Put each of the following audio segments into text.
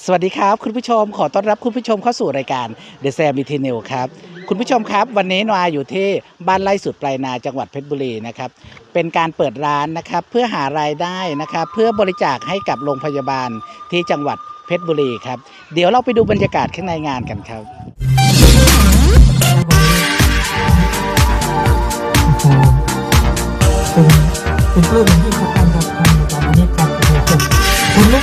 สวัสดีครับคุณผู้ชมขอต้อนรับคุณผู้ชมเข้าสู่รายการ The Sam e t n e w ครับคุณผู้ชมครับวันนี้นวาอยู่ที่บ้านไร่สุดปลายนาจังหวัดเพชรบุรีนะครับเป็นการเปิดร้านนะครับเพื่อหารายได้นะครับเพื่อบริจาคให้กับโรงพยาบาลที่จังหวัดเพชรบุรีครับเดี๋ยวเราไปดูบรรยากาศข้างในงานกันครับเป็นปลื้มอย่างยิ่งครับการทำในการนี้การเป็นคุณลูก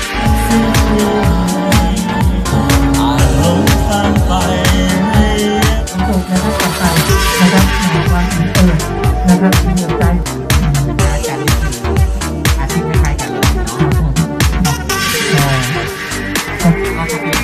นะครับต่อไปนะครับวันนะครับเหนื่อยใจการนี้คืออาชีพคล้ายๆกันเลยเนาะก็จะเป็น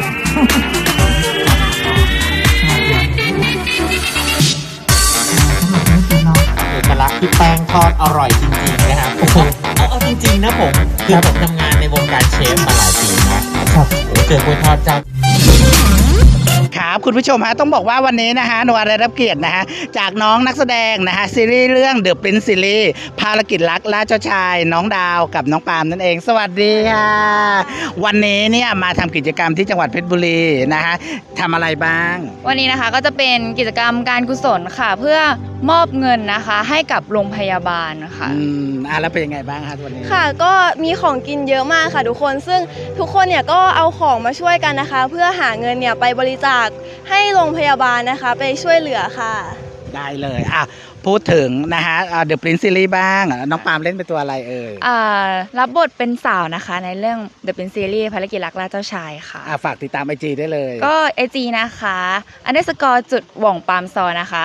เอกลักษณ์ที่แป้งทอดอร่อยจริงๆนะครับเอาจริงๆนะผมคือผมทำงานในวงการเชฟมาหลายปีเนาะเจอกล้วยทอดเจ้าครับคุณผู้ชมฮะต้องบอกว่าวันนี้นะฮะนวาได้รับเกียรตินะฮะจากน้องนักแสดงนะฮะซีรีส์เรื่อง The Prince Series ภารกิจรักล่าเจ้าชายน้องดาวกับน้องปาล์มนั่นเองสวัสดีค่ะวันนี้เนี่ยมาทำกิจกรรมที่จังหวัดเพชรบุรีนะฮะทำอะไรบ้างวันนี้นะคะก็จะเป็นกิจกรรมการกุศลค่ะเพื่อมอบเงินนะคะให้กับโรงพยาบาลค่ะแล้วเป็นยังไงบ้างคะวันนี้ค่ะก็มีของกินเยอะมากค่ะทุกคนซึ่งทุกคนเนี่ยก็เอาของมาช่วยกันนะคะเพื่อหาเงินเนี่ยไปบริจาคให้โรงพยาบาลนะคะไปช่วยเหลือค่ะได้เลยพูดถึงนะฮะThe Prince Series บ้างน้องปาล์มเล่นเป็นตัวอะไรเอ่ยรับบทเป็นสาวนะคะในเรื่อง The Prince Series ภารกิจรักล่าเจ้าชายค่ะฝากติดตาม IG ได้เลยก็ IG นะคะ _ หว่องปามซอนะคะ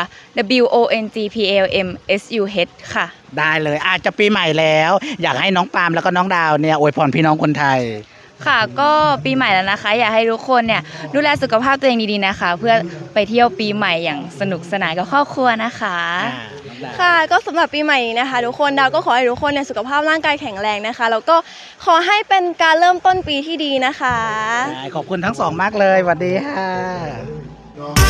WONGPLMSUH ค่ะได้เลยจะปีใหม่แล้วอยากให้น้องปาล์มแล้วก็น้องดาวเนี่ยอวยพรพี่น้องคนไทยค่ะก็ปีใหม่แล้วนะคะอยากให้ทุกคนเนี่ยดูแลสุขภาพตัวเองดีๆนะคะเพื่อไปเที่ยวปีใหม่อย่างสนุกสนานกับครอบครัวนะคะค่ะก็สำหรับปีใหม่นี้นะคะทุกคนดาวก็ขอให้ทุกคนเนี่ยสุขภาพร่างกายแข็งแรงนะคะแล้วก็ขอให้เป็นการเริ่มต้นปีที่ดีนะคะขอบคุณทั้งสองมากเลยสวัสดีค่ะ